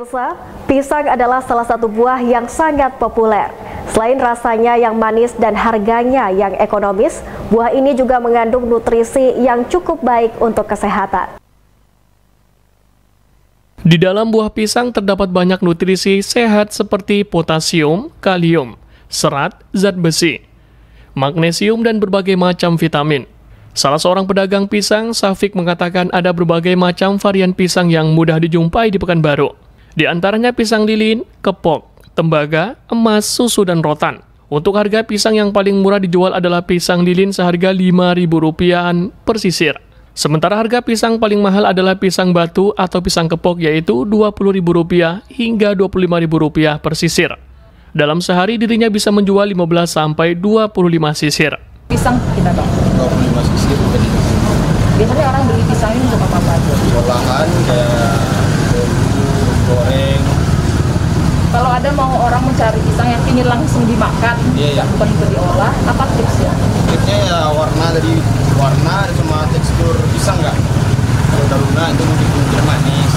Pemirsa, pisang adalah salah satu buah yang sangat populer. Selain rasanya yang manis dan harganya yang ekonomis, buah ini juga mengandung nutrisi yang cukup baik untuk kesehatan. Di dalam buah pisang terdapat banyak nutrisi sehat seperti potasium, kalium, serat, zat besi, magnesium, dan berbagai macam vitamin. Salah seorang pedagang pisang, Safik, mengatakan ada berbagai macam varian pisang yang mudah dijumpai di Pekanbaru. Di antaranya pisang lilin, kepok, tembaga, emas, susu, dan rotan. Untuk harga pisang yang paling murah dijual adalah pisang lilin seharga Rp5.000 per sisir. Sementara harga pisang paling mahal adalah pisang batu atau pisang kepok, yaitu Rp20.000 hingga Rp25.000 per sisir. Dalam sehari dirinya bisa menjual 15 sampai 25 sisir. Pisang kita dong. 25 sisir. Biasanya orang beli pisang ini untuk apa aja? Olahan kayak goreng. Kalau ada mau orang mencari pisang yang ingin langsung dimakan, bukan itu diolah, apa tipsnya? Tipsnya ya warna sama tekstur pisang nggak. Kalau daruna itu mungkin manis.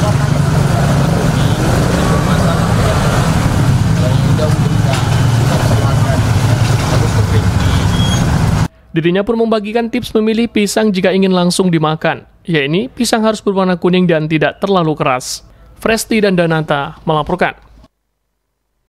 Dirinya pun membagikan tips memilih pisang jika ingin langsung dimakan, yaitu pisang harus berwarna kuning dan tidak terlalu keras. Fresti dan Danata melaporkan.